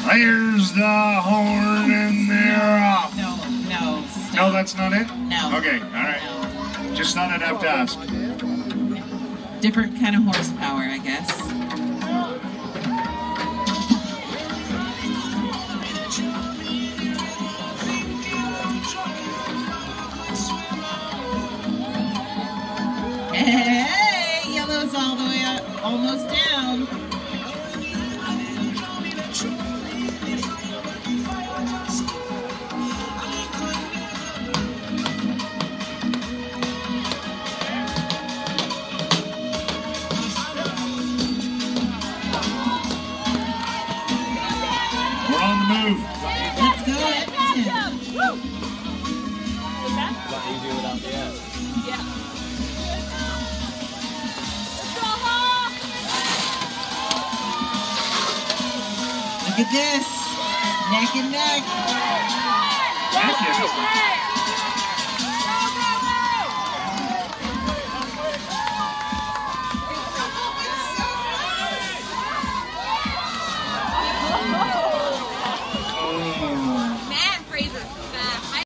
There's the horn and they're off. No, stop. No, that's not it? No. Okay, all right. No. Just thought I'd have to ask. Different kind of horsepower, I guess. Hey, yellow's all the way up, almost down. We're on the move. Let's go, Edmonton. Woo! Is that easier without the S? Yeah. Look at this. Neck and neck. Thank you.